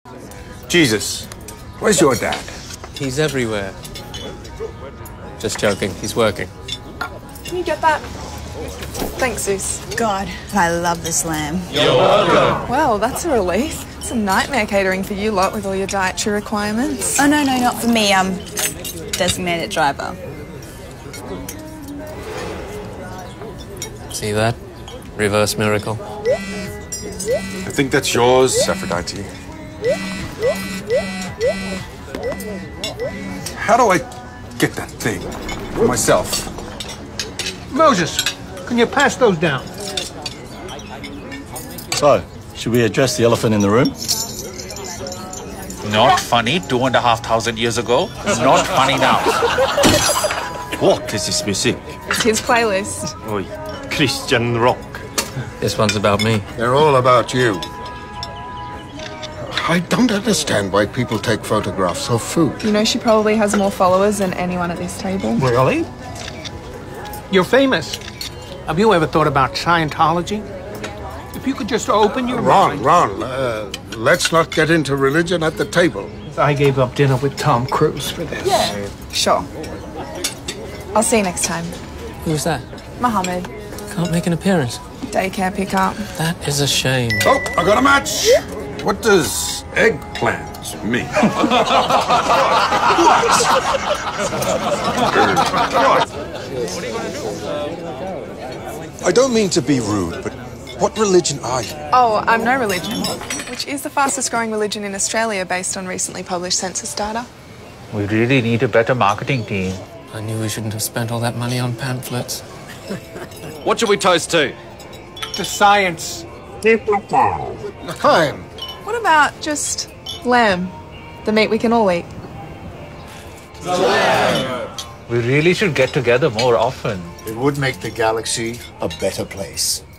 Jesus, where's your dad? He's everywhere. Just joking, he's working. Can you get that? Thanks, Zeus. God, I love this lamb. You're welcome. Well, that's a relief. It's a nightmare catering for you lot with all your dietary requirements. Oh, no, not for me. Designated driver. See that? Reverse miracle. I think that's yours, Aphrodite. How do I get that thing for myself? Moses, can you pass those down? So, should we address the elephant in the room? Not funny 2,500 years ago. Not funny now. What is this music? It's his playlist. Oi, Christian rock. This one's about me. They're all about you. I don't understand why people take photographs of food. You know she probably has more followers than anyone at this table. Really? You're famous. Have you ever thought about Scientology? If you could just open your mind. Ron, let's not get into religion at the table. I gave up dinner with Tom Cruise for this. Yeah. Sure. I'll see you next time. Who's that? Mohammed. Can't make an appearance. Daycare pickup. That is a shame. Oh, I got a match. What does eggplant mean? I don't mean to be rude, but what religion are you? Oh, I'm no religion, which is the fastest growing religion in Australia based on recently published census data. We really need a better marketing team. I knew we shouldn't have spent all that money on pamphlets. What should we toast to? To science. L'chaim. What about just lamb? The meat we can all eat. We really should get together more often. It would make the galaxy a better place.